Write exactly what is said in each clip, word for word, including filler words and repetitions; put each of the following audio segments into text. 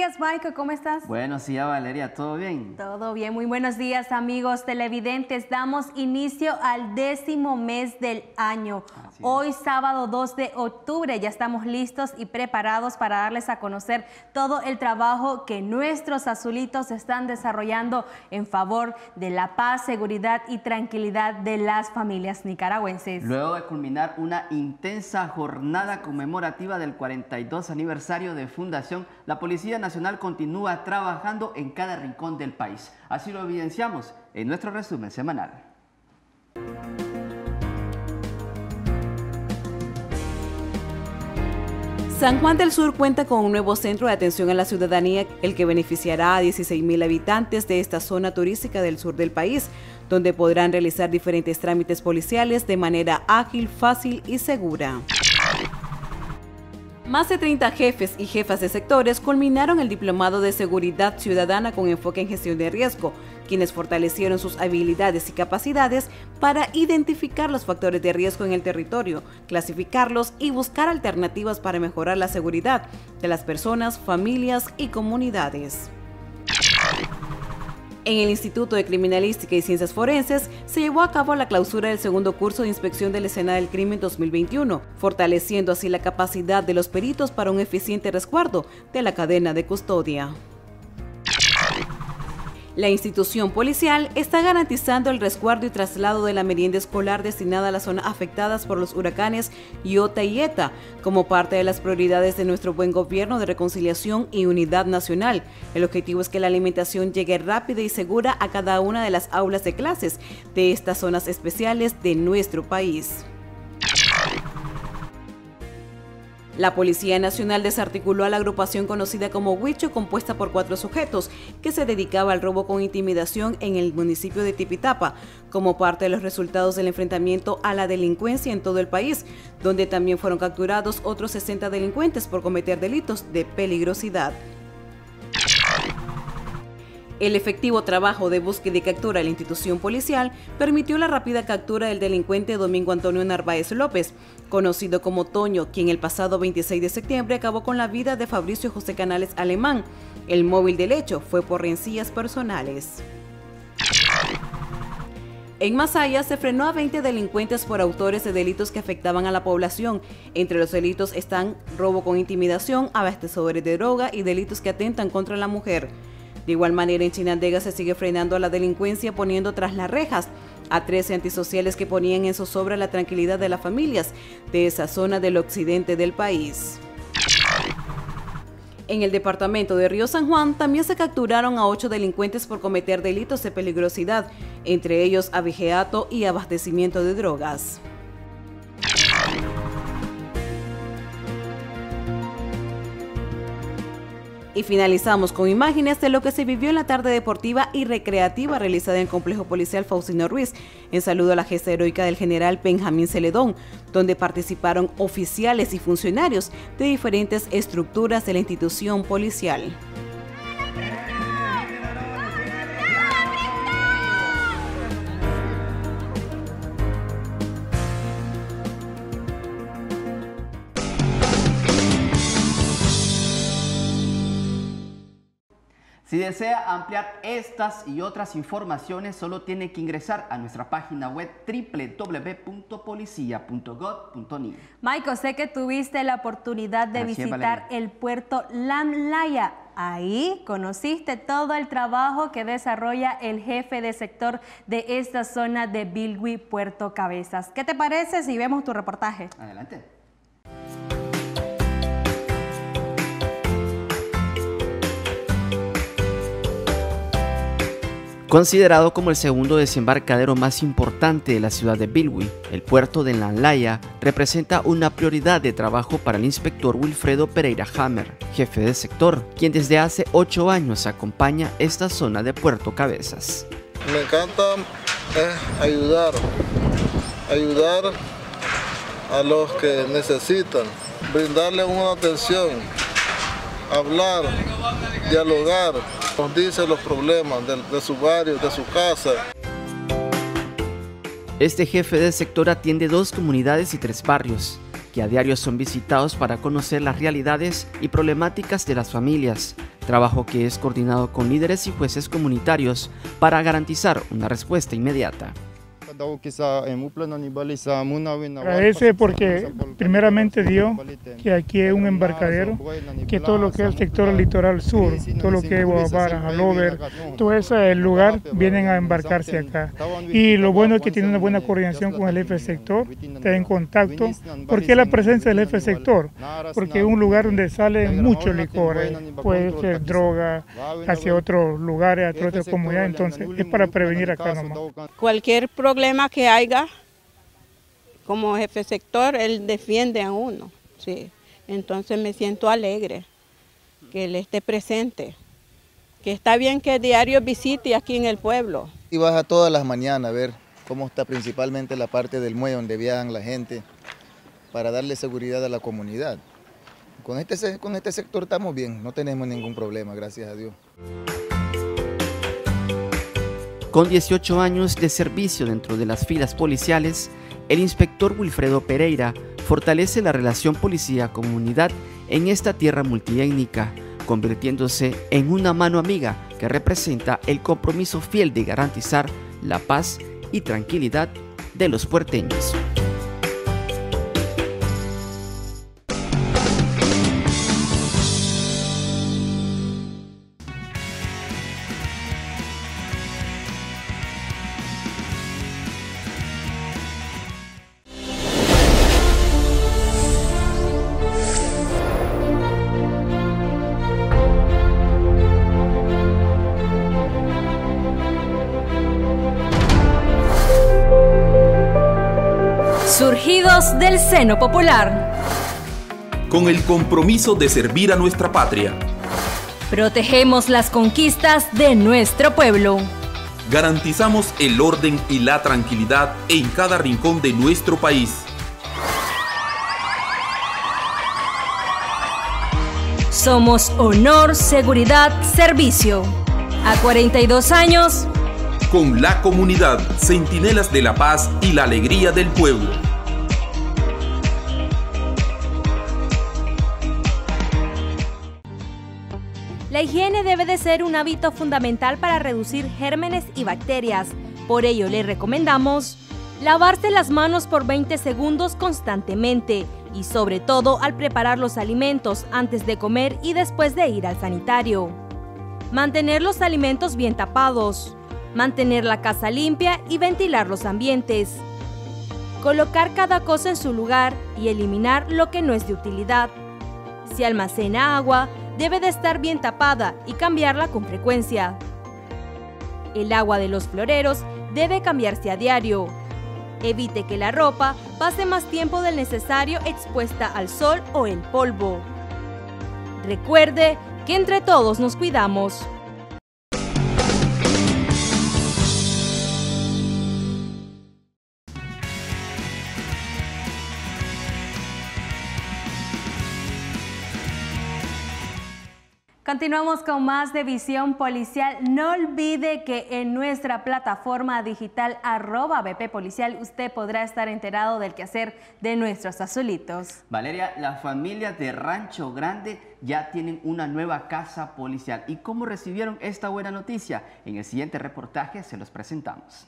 días, Michael, ¿cómo estás? Buenos días, Valeria, ¿todo bien? Todo bien, muy buenos días, amigos televidentes. Damos inicio al décimo mes del año. Hoy, sábado dos de octubre, ya estamos listos y preparados para darles a conocer todo el trabajo que nuestros azulitos están desarrollando en favor de la paz, seguridad y tranquilidad de las familias nicaragüenses. Luego de culminar una intensa jornada conmemorativa del cuarenta y dos aniversario de fundación, la Policía Nacional continúa trabajando en cada rincón del país. Así lo evidenciamos en nuestro resumen semanal. San Juan del Sur cuenta con un nuevo centro de atención a la ciudadanía, el que beneficiará a dieciséis mil habitantes de esta zona turística del sur del país, donde podrán realizar diferentes trámites policiales de manera ágil, fácil y segura. Más de treinta jefes y jefas de sectores culminaron el Diplomado de Seguridad Ciudadana con enfoque en gestión de riesgo, quienes fortalecieron sus habilidades y capacidades para identificar los factores de riesgo en el territorio, clasificarlos y buscar alternativas para mejorar la seguridad de las personas, familias y comunidades. En el Instituto de Criminalística y Ciencias Forenses se llevó a cabo la clausura del segundo curso de Inspección de la Escena del Crimen dos mil veintiuno, fortaleciendo así la capacidad de los peritos para un eficiente resguardo de la cadena de custodia. La institución policial está garantizando el resguardo y traslado de la merienda escolar destinada a las zonas afectadas por los huracanes Iota y Eta, como parte de las prioridades de nuestro buen gobierno de reconciliación y unidad nacional. El objetivo es que la alimentación llegue rápida y segura a cada una de las aulas de clases de estas zonas especiales de nuestro país. La Policía Nacional desarticuló a la agrupación conocida como Huicho, compuesta por cuatro sujetos, que se dedicaba al robo con intimidación en el municipio de Tipitapa, como parte de los resultados del enfrentamiento a la delincuencia en todo el país, donde también fueron capturados otros sesenta delincuentes por cometer delitos de peligrosidad. El efectivo trabajo de búsqueda y captura de la institución policial permitió la rápida captura del delincuente Domingo Antonio Narváez López, conocido como Toño, quien el pasado veintiséis de septiembre acabó con la vida de Fabricio José Canales Alemán. El móvil del hecho fue por rencillas personales. En Masaya se frenó a veinte delincuentes por autores de delitos que afectaban a la población. Entre los delitos están robo con intimidación, abastecedores de droga y delitos que atentan contra la mujer. De igual manera, en Chinandega se sigue frenando a la delincuencia poniendo tras las rejas a trece antisociales que ponían en zozobra la tranquilidad de las familias de esa zona del occidente del país. En el departamento de Río San Juan también se capturaron a ocho delincuentes por cometer delitos de peligrosidad, entre ellos abigeato y abastecimiento de drogas. Y finalizamos con imágenes de lo que se vivió en la tarde deportiva y recreativa realizada en el complejo policial Faustino Ruiz, en saludo a la gesta heroica del general Benjamín Celedón, donde participaron oficiales y funcionarios de diferentes estructuras de la institución policial. Si desea ampliar estas y otras informaciones, solo tiene que ingresar a nuestra página web doble u doble u doble u punto policía punto gov punto ni. Michael, sé que tuviste la oportunidad de Así es, visitar Valeria. el puerto Lamlaya. Ahí conociste todo el trabajo que desarrolla el jefe de sector de esta zona de Bilwi, Puerto Cabezas. ¿Qué te parece si vemos tu reportaje? Adelante. Considerado como el segundo desembarcadero más importante de la ciudad de Bilwi, el puerto de Lamlaya representa una prioridad de trabajo para el inspector Wilfredo Pereira Hammer, jefe de sector, quien desde hace ocho años acompaña esta zona de Puerto Cabezas. Me encanta eh, ayudar, ayudar a los que necesitan, brindarles una atención, hablar, dialogar. Nos dice los problemas de, de su barrio, de su casa. Este jefe de sector atiende dos comunidades y tres barrios, que a diario son visitados para conocer las realidades y problemáticas de las familias, trabajo que es coordinado con líderes y jueces comunitarios para garantizar una respuesta inmediata. Agradece porque primeramente Dios que aquí es un embarcadero, que todo lo que es el sector litoral sur, todo lo que es Guavara, Halover, todo ese lugar vienen a embarcarse acá. Y lo bueno es que tiene una buena coordinación con el jefe de sector, está en contacto. ¿Por qué la presencia del jefe de sector? Porque es un lugar donde salen muchos licores, puede ser droga, hacia otros lugares, hacia otras comunidades, entonces es para prevenir acá nomás. Cualquier problema que haya, como jefe sector, él defiende a uno, sí. Entonces me siento alegre que él esté presente, que está bien que diario visite aquí en el pueblo. Y baja todas las mañanas a ver cómo está principalmente la parte del muelle donde viajan la gente para darle seguridad a la comunidad. Con este, con este sector estamos bien, no tenemos ningún problema, gracias a Dios. Con dieciocho años de servicio dentro de las filas policiales, el inspector Wilfredo Pereira fortalece la relación policía-comunidad en esta tierra multiétnica, convirtiéndose en una mano amiga que representa el compromiso fiel de garantizar la paz y tranquilidad de los puerteños. Surgidos del seno popular. Con el compromiso de servir a nuestra patria. Protegemos las conquistas de nuestro pueblo. Garantizamos el orden y la tranquilidad en cada rincón de nuestro país. Somos honor, seguridad, servicio. A cuarenta y dos años. Con la comunidad, centinelas de la paz y la alegría del pueblo. La higiene debe de ser un hábito fundamental para reducir gérmenes y bacterias. Por ello, le recomendamos lavarse las manos por veinte segundos constantemente y sobre todo al preparar los alimentos antes de comer y después de ir al sanitario. Mantener los alimentos bien tapados. Mantener la casa limpia y ventilar los ambientes. Colocar cada cosa en su lugar y eliminar lo que no es de utilidad. Si almacena agua, debe de estar bien tapada y cambiarla con frecuencia. El agua de los floreros debe cambiarse a diario. Evite que la ropa pase más tiempo del necesario expuesta al sol o el polvo. Recuerde que entre todos nos cuidamos. Continuamos con más de Visión Policial. No olvide que en nuestra plataforma digital arroba B P Policial usted podrá estar enterado del quehacer de nuestros azulitos. Valeria, las familias de Rancho Grande ya tienen una nueva casa policial. ¿Y cómo recibieron esta buena noticia? En el siguiente reportaje se los presentamos.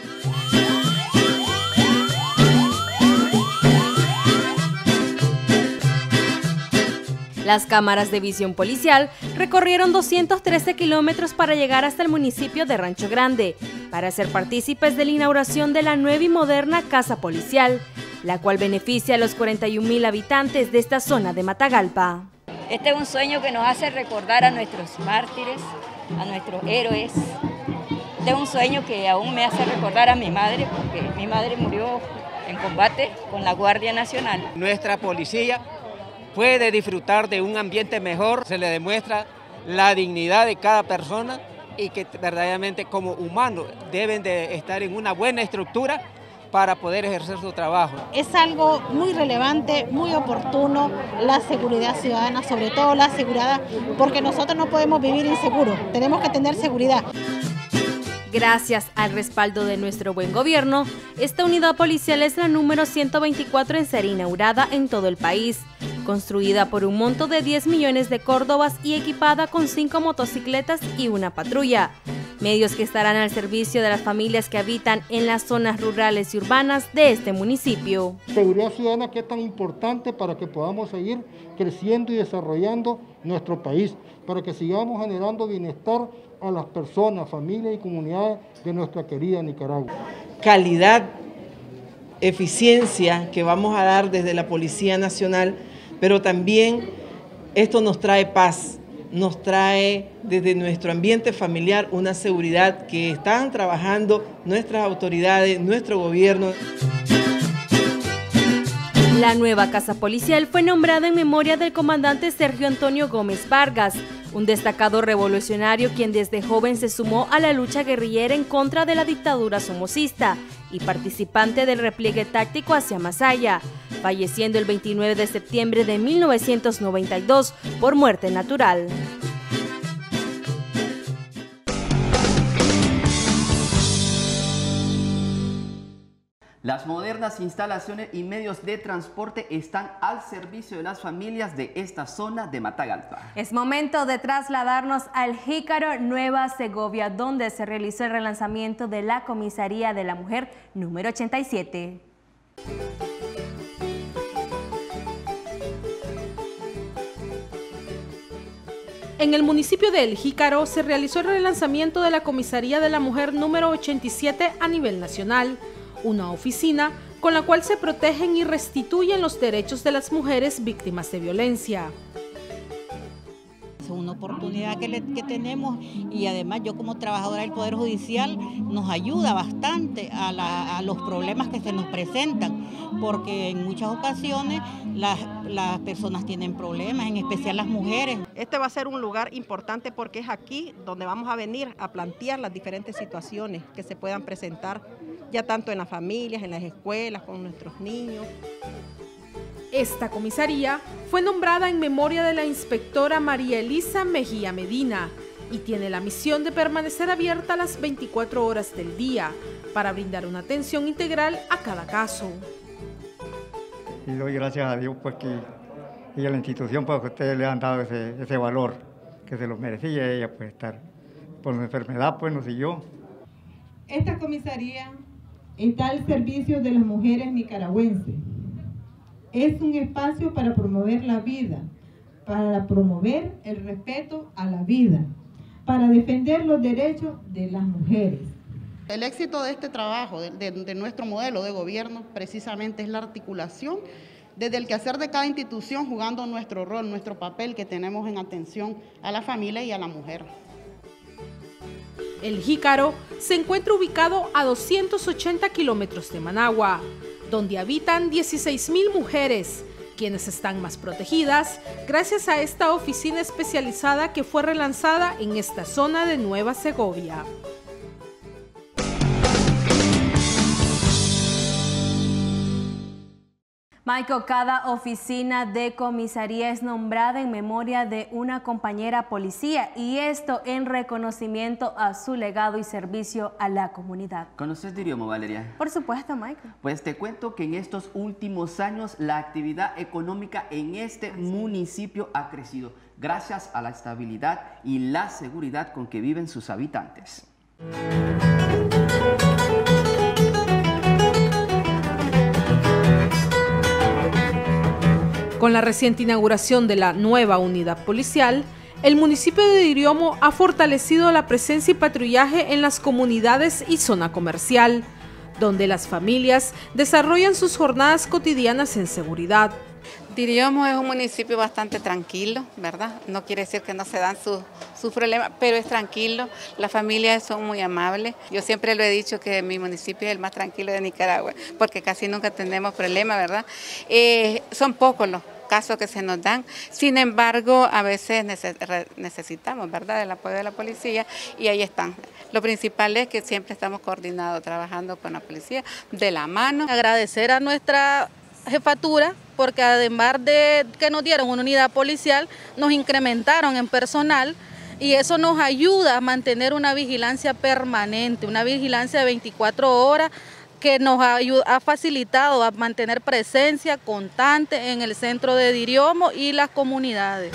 Las cámaras de visión policial recorrieron doscientos trece kilómetros para llegar hasta el municipio de Rancho Grande, para ser partícipes de la inauguración de la nueva y moderna casa policial, la cual beneficia a los cuarenta y un mil habitantes de esta zona de Matagalpa. Este es un sueño que nos hace recordar a nuestros mártires, a nuestros héroes. Este es un sueño que aún me hace recordar a mi madre, porque mi madre murió en combate con la Guardia Nacional. Nuestra policía puede disfrutar de un ambiente mejor, se le demuestra la dignidad de cada persona y que verdaderamente como humanos deben de estar en una buena estructura para poder ejercer su trabajo. Es algo muy relevante, muy oportuno, la seguridad ciudadana, sobre todo la seguridad, porque nosotros no podemos vivir inseguros, tenemos que tener seguridad. Gracias al respaldo de nuestro buen gobierno, esta unidad policial es la número ciento veinticuatro en ser inaugurada en todo el país, construida por un monto de diez millones de córdobas y equipada con cinco motocicletas y una patrulla. Medios que estarán al servicio de las familias que habitan en las zonas rurales y urbanas de este municipio. Seguridad ciudadana que es tan importante para que podamos seguir creciendo y desarrollando nuestro país, para que sigamos generando bienestar a las personas, familias y comunidades de nuestra querida Nicaragua. Calidad, eficiencia que vamos a dar desde la Policía Nacional, pero también esto nos trae paz, nos trae desde nuestro ambiente familiar una seguridad que están trabajando nuestras autoridades, nuestro gobierno. La nueva casa policial fue nombrada en memoria del comandante Sergio Antonio Gómez Vargas, un destacado revolucionario quien desde joven se sumó a la lucha guerrillera en contra de la dictadura somocista y participante del repliegue táctico hacia Masaya, falleciendo el veintinueve de septiembre de mil novecientos noventa y dos por muerte natural. Las modernas instalaciones y medios de transporte están al servicio de las familias de esta zona de Matagalpa. Es momento de trasladarnos al Jícaro, Nueva Segovia, donde se realizó el relanzamiento de la Comisaría de la Mujer número ochenta y siete. En el municipio de El Jícaro se realizó el relanzamiento de la Comisaría de la Mujer número ochenta y siete a nivel nacional, una oficina con la cual se protegen y restituyen los derechos de las mujeres víctimas de violencia. Es una oportunidad que, le, que tenemos y además yo como trabajadora del Poder Judicial nos ayuda bastante a, la, a los problemas que se nos presentan, porque en muchas ocasiones las, las personas tienen problemas, en especial las mujeres. Este va a ser un lugar importante porque es aquí donde vamos a venir a plantear las diferentes situaciones que se puedan presentar, ya tanto en las familias, en las escuelas, con nuestros niños. Esta comisaría fue nombrada en memoria de la inspectora María Elisa Mejía Medina y tiene la misión de permanecer abierta las veinticuatro horas del día para brindar una atención integral a cada caso. Y doy gracias a Dios pues, que, y a la institución porque ustedes le han dado ese, ese valor que se lo merecía ella pues estar por una enfermedad pues nos siguió. Esta comisaría está al servicio de las mujeres nicaragüenses. Es un espacio para promover la vida, para promover el respeto a la vida, para defender los derechos de las mujeres. El éxito de este trabajo, de, de, de nuestro modelo de gobierno, precisamente es la articulación desde el quehacer de cada institución, jugando nuestro rol, nuestro papel que tenemos en atención a la familia y a la mujer. El Jícaro se encuentra ubicado a doscientos ochenta kilómetros de Managua, donde habitan dieciséis mil mujeres, quienes están más protegidas gracias a esta oficina especializada que fue relanzada en esta zona de Nueva Segovia. Michael, cada oficina de comisaría es nombrada en memoria de una compañera policía y esto en reconocimiento a su legado y servicio a la comunidad. ¿Conoces de idioma, Valeria? Por supuesto, Michael. Pues te cuento que en estos últimos años la actividad económica en este Así municipio ha crecido gracias a la estabilidad y la seguridad con que viven sus habitantes. Con la reciente inauguración de la nueva unidad policial, el municipio de Diriomo ha fortalecido la presencia y patrullaje en las comunidades y zona comercial, donde las familias desarrollan sus jornadas cotidianas en seguridad. Diriomo es un municipio bastante tranquilo, ¿verdad? No quiere decir que no se dan sus, sus problemas, pero es tranquilo, las familias son muy amables. Yo siempre lo he dicho que mi municipio es el más tranquilo de Nicaragua, porque casi nunca tenemos problemas, ¿verdad? Eh, son pocos los casos que se nos dan, sin embargo, a veces necesitamos, ¿verdad?, el apoyo de la policía y ahí están. Lo principal es que siempre estamos coordinados, trabajando con la policía de la mano. Agradecer a nuestra jefatura, porque además de que nos dieron una unidad policial, nos incrementaron en personal y eso nos ayuda a mantener una vigilancia permanente, una vigilancia de veinticuatro horas que nos ha, ha facilitado a mantener presencia constante en el centro de Diriomo y las comunidades.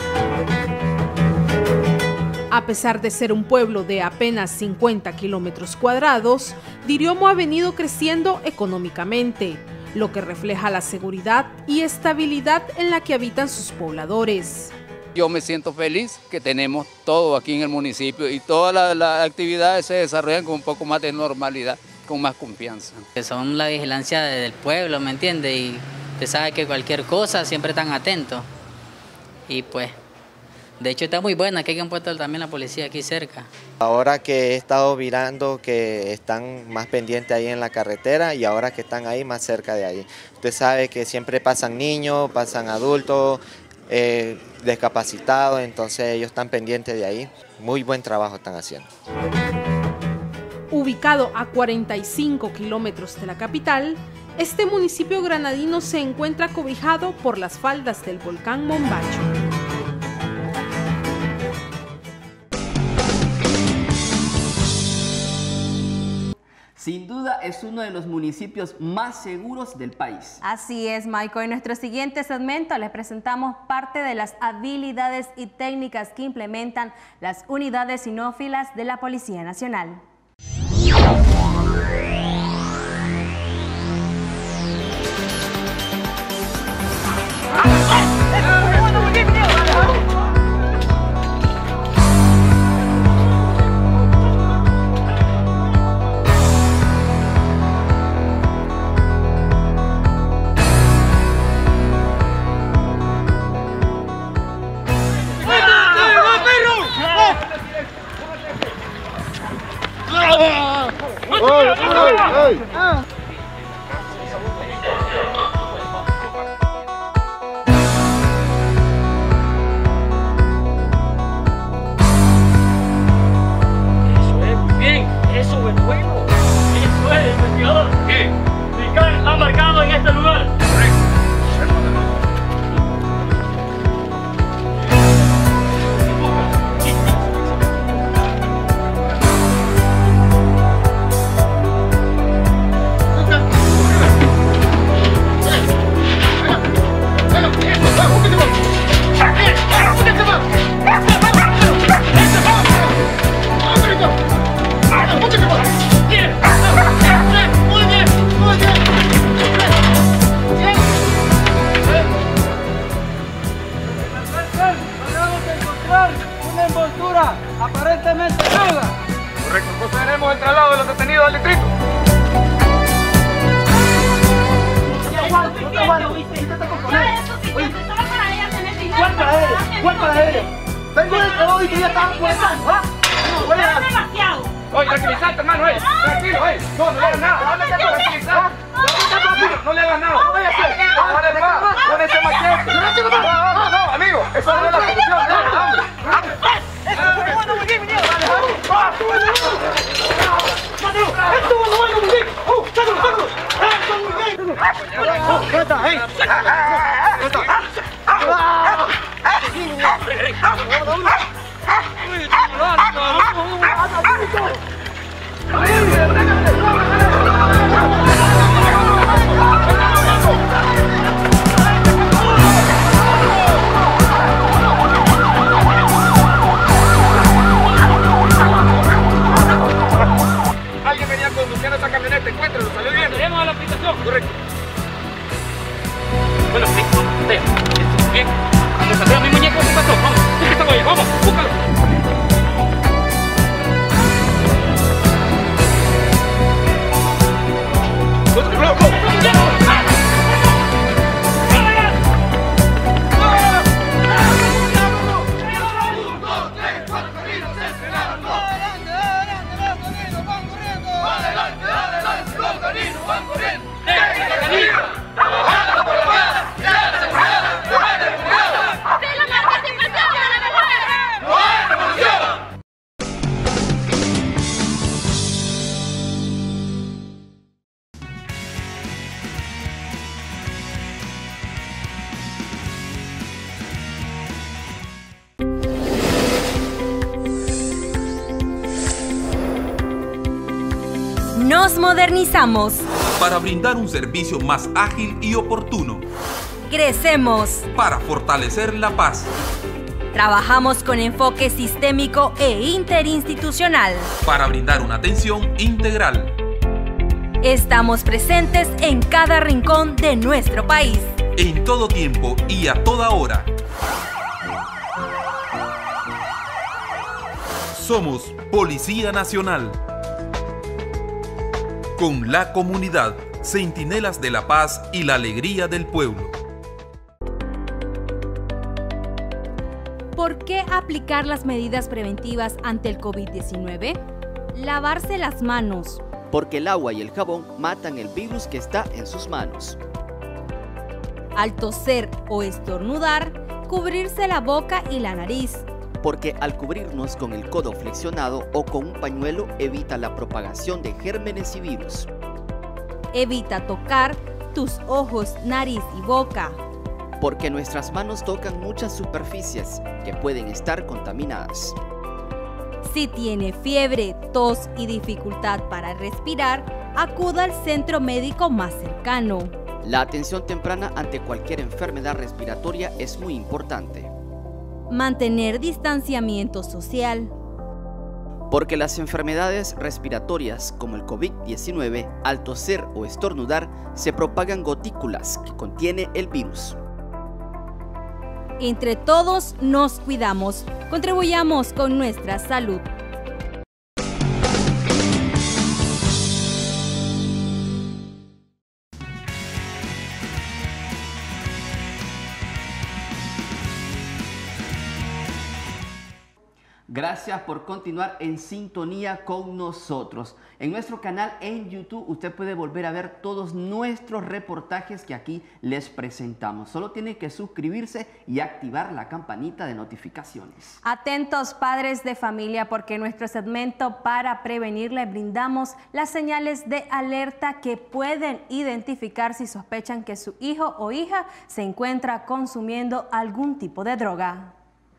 A pesar de ser un pueblo de apenas cincuenta kilómetros cuadrados, Diriomo ha venido creciendo económicamente, lo que refleja la seguridad y estabilidad en la que habitan sus pobladores. Yo me siento feliz que tenemos todo aquí en el municipio y todas las, las actividades se desarrollan con un poco más de normalidad, con más confianza. Son la vigilancia del pueblo, ¿me entiende? Y usted sabe que cualquier cosa siempre están atentos. Y pues, de hecho está muy buena, que hay que puesto también la policía aquí cerca. Ahora que he estado mirando que están más pendientes ahí en la carretera y ahora que están ahí más cerca de ahí. Usted sabe que siempre pasan niños, pasan adultos, eh, discapacitados, entonces ellos están pendientes de ahí. Muy buen trabajo están haciendo. Ubicado a cuarenta y cinco kilómetros de la capital, este municipio granadino se encuentra cobijado por las faldas del volcán Mombacho. Sin duda es uno de los municipios más seguros del país. Así es, Michael. En nuestro siguiente segmento les presentamos parte de las habilidades y técnicas que implementan las unidades sinófilas de la Policía Nacional. Aparentemente nuda. Correcto, procederemos el traslado de los detenidos al distrito. ¿Cuál para ella? ¿Cuál para ella? Vengo del trabajo y que ya estaban cuesando, ¿ah? No, es demasiado. Oye, tranquilizate, hermano, eh. Tranquilo, eh. No, no le hagas nada. Tranquilizate. No le hagas nada. Dale, va. Con ese machete. No, no, amigo. Eso no es la solución. Dale, alguien venía conduciendo esa camioneta, encuéntralo, salió bien. Tenemos la aplicación. Correcto. Bueno, sí, vea, eso, bien. Vamos a ver a mi muñeco, ¿qué pasó? Vamos, busca esta huella, vamos, búscalo. ¡Otro loco! Nos modernizamos. para brindar un servicio más ágil y oportuno. Crecemos para fortalecer la paz. Trabajamos con enfoque sistémico e interinstitucional para brindar una atención integral. Estamos presentes en cada rincón de nuestro país. En todo tiempo y a toda hora. Somos Policía Nacional. Con la comunidad, centinelas de la paz y la alegría del pueblo. ¿Por qué aplicar las medidas preventivas ante el COVID diecinueve? Lavarse las manos. Porque el agua y el jabón matan el virus que está en sus manos. Al toser o estornudar, cubrirse la boca y la nariz. Porque al cubrirnos con el codo flexionado o con un pañuelo evita la propagación de gérmenes y virus. Evita tocar tus ojos, nariz y boca. Porque nuestras manos tocan muchas superficies que pueden estar contaminadas. Si tiene fiebre, tos y dificultad para respirar, acuda al centro médico más cercano. La atención temprana ante cualquier enfermedad respiratoria es muy importante. Mantener distanciamiento social. Porque las enfermedades respiratorias como el COVID diecinueve, al toser o estornudar, se propagan gotículas que contiene el virus. Entre todos nos cuidamos, contribuyamos con nuestra salud. Gracias por continuar en sintonía con nosotros. En nuestro canal en YouTube usted puede volver a ver todos nuestros reportajes que aquí les presentamos. Solo tiene que suscribirse y activar la campanita de notificaciones. Atentos padres de familia, porque en nuestro segmento para prevenir le brindamos las señales de alerta que pueden identificar si sospechan que su hijo o hija se encuentra consumiendo algún tipo de droga.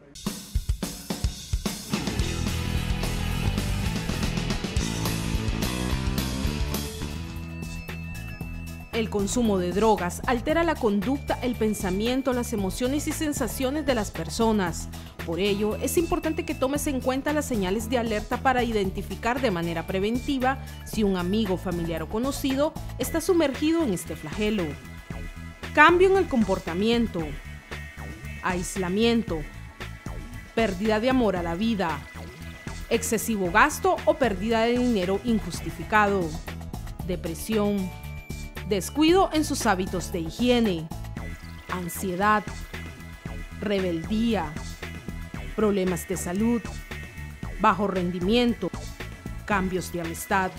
El consumo de drogas altera la conducta, el pensamiento, las emociones y sensaciones de las personas. Por ello, es importante que tomes en cuenta las señales de alerta para identificar de manera preventiva si un amigo, familiar o conocido está sumergido en este flagelo. Cambio en el comportamiento, aislamiento, pérdida de amor a la vida, excesivo gasto o pérdida de dinero injustificado, depresión, descuido en sus hábitos de higiene, ansiedad, rebeldía, problemas de salud, bajo rendimiento, cambios de amistad.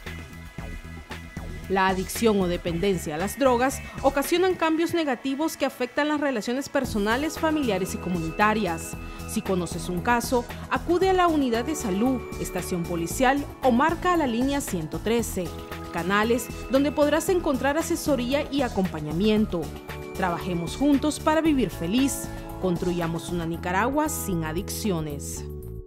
La adicción o dependencia a las drogas ocasionan cambios negativos que afectan las relaciones personales, familiares y comunitarias. Si conoces un caso, acude a la unidad de salud, estación policial o marca a la línea ciento trece. Canales donde podrás encontrar asesoría y acompañamiento. Trabajemos juntos para vivir feliz. Construyamos una Nicaragua sin adicciones.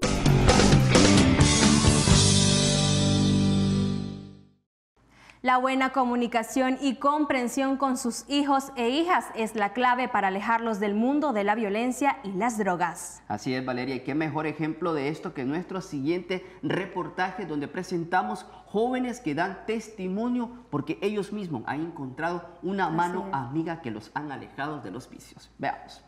La buena comunicación y comprensión con sus hijos e hijas es la clave para alejarlos del mundo de la violencia y las drogas. Así es, Valeria, y qué mejor ejemplo de esto que nuestro siguiente reportaje, donde presentamos jóvenes que dan testimonio porque ellos mismos han encontrado una mano amiga que los han alejado de los vicios. Veamos.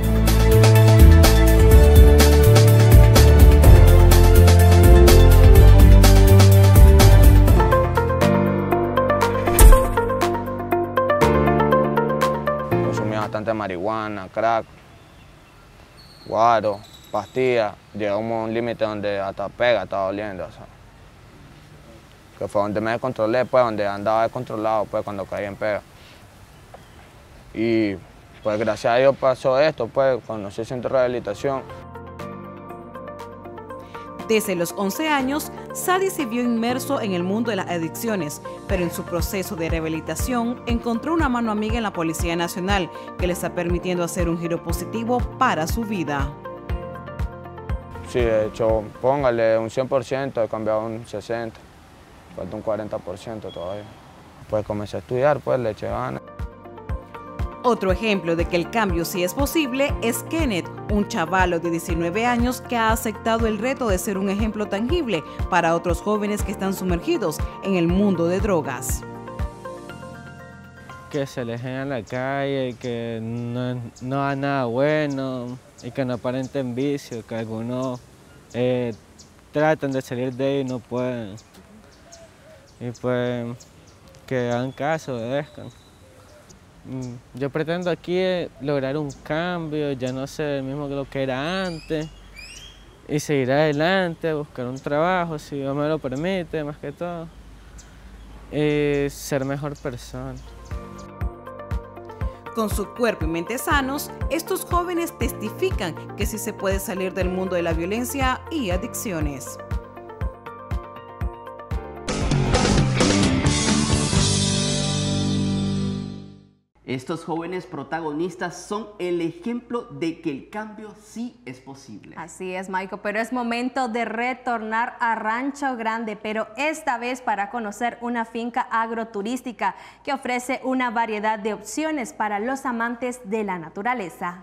Bastante marihuana, crack, guaro, pastillas. Llegamos a un límite donde hasta pega estaba doliendo, o sea, que fue donde me descontrolé, pues, donde andaba descontrolado, pues, cuando caí en pega. Y pues gracias a Dios pasó esto, pues, conocí el centro de rehabilitación. Desde los once años, Sadi se vio inmerso en el mundo de las adicciones, pero en su proceso de rehabilitación encontró una mano amiga en la Policía Nacional que le está permitiendo hacer un giro positivo para su vida. Sí, de hecho, póngale un cien por ciento, he cambiado un sesenta por ciento, falta un cuarenta por ciento todavía. pues comencé a estudiar, pues le eché ganas. Otro ejemplo de que el cambio sí es posible es Kenneth, un chavalo de diecinueve años que ha aceptado el reto de ser un ejemplo tangible para otros jóvenes que están sumergidos en el mundo de drogas. Que se alejen a la calle, que no, no hagan nada bueno y que no aparenten vicio, que algunos eh, tratan de salir de ahí y no pueden. Y pues que hagan caso, obedezcan. Yo pretendo aquí lograr un cambio, ya no ser el mismo que lo que era antes, y seguir adelante, buscar un trabajo, si Dios me lo permite, más que todo, y ser mejor persona. Con su cuerpo y mente sanos, estos jóvenes testifican que sí se puede salir del mundo de la violencia y adicciones. Estos jóvenes protagonistas son el ejemplo de que el cambio sí es posible. Así es, Maico, pero es momento de retornar a Rancho Grande, pero esta vez para conocer una finca agroturística que ofrece una variedad de opciones para los amantes de la naturaleza.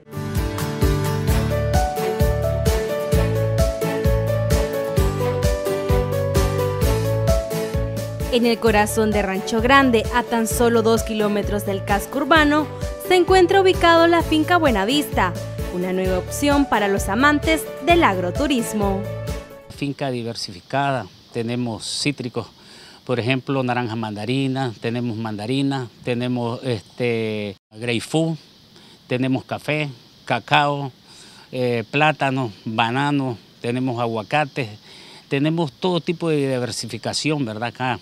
En el corazón de Rancho Grande, a tan solo dos kilómetros del casco urbano, se encuentra ubicado la finca Buenavista, una nueva opción para los amantes del agroturismo. Finca diversificada, tenemos cítricos, por ejemplo, naranja mandarina, tenemos mandarina, tenemos este, grapefruit, tenemos café, cacao, eh, plátano, banano, tenemos aguacates, tenemos todo tipo de diversificación, ¿verdad? Acá.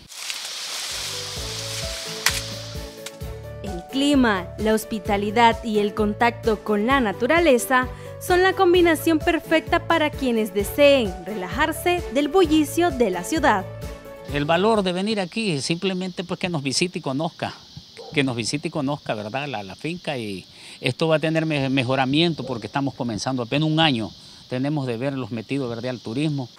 El clima, la hospitalidad y el contacto con la naturaleza son la combinación perfecta para quienes deseen relajarse del bullicio de la ciudad. El valor de venir aquí es simplemente pues que nos visite y conozca, que nos visite y conozca, ¿verdad? La, la finca, y esto va a tener mejoramiento porque estamos comenzando apenas un año, tenemos de verlos metidos, ¿verdad?, al turismo.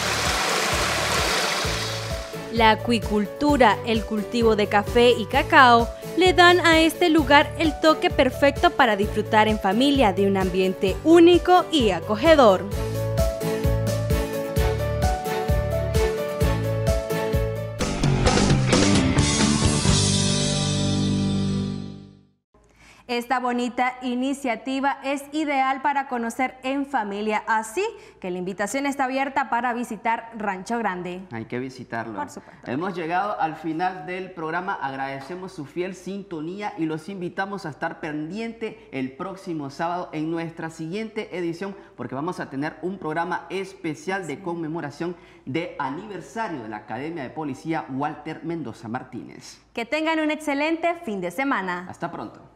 La acuicultura, el cultivo de café y cacao le dan a este lugar el toque perfecto para disfrutar en familia de un ambiente único y acogedor. Esta bonita iniciativa es ideal para conocer en familia, así que la invitación está abierta para visitar Rancho Grande. Hay que visitarlo. Por supuesto. Hemos llegado al final del programa, agradecemos su fiel sintonía y los invitamos a estar pendiente el próximo sábado en nuestra siguiente edición, porque vamos a tener un programa especial de conmemoración de aniversario de la Academia de Policía Walter Mendoza Martínez. Que tengan un excelente fin de semana. Hasta pronto.